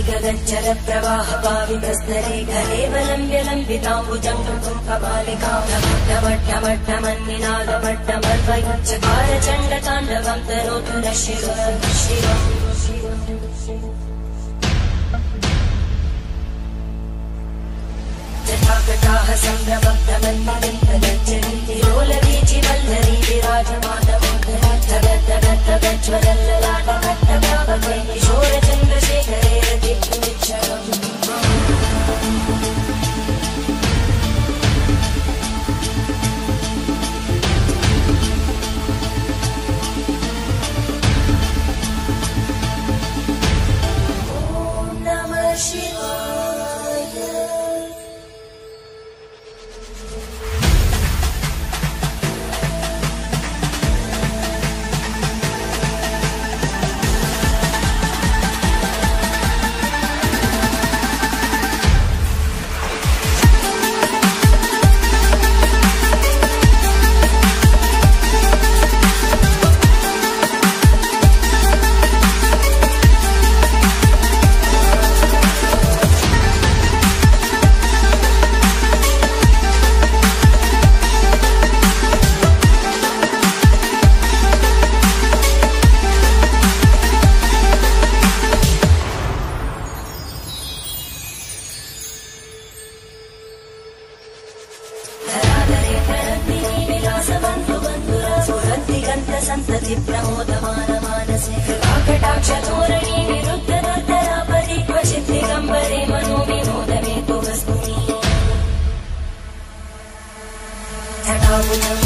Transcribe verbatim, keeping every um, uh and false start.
गगनचल प्रवाह पावितस्तरे केवलम्ब्य लम्बिताम्बुजं कुङ्कुमपालिकामट्टमट्टमन्निनादमट्टमर्वयुच्चकार चण्डताण्डवं तरोतु नः शिवः शिवः जटाकटाः सम्भ्रमब्धमन्निलिम्पगज्जरी तिरोलवीचि वल्लरी विराजमानमोदरद्धगद्धगद्धगज्ज्वलल्ललाटमट्टभावके किशोरचन्द्रशेखरे रतिपुनिच्छलम् ॐ नमः शिवाय। संतति प्रमोदमान मानसे कृपाकटाक्षधोरणी विरुद्ध दुर्धरापरि क्वचित् दिगम्बरे मनो विनोदमे तु वस्तुनि।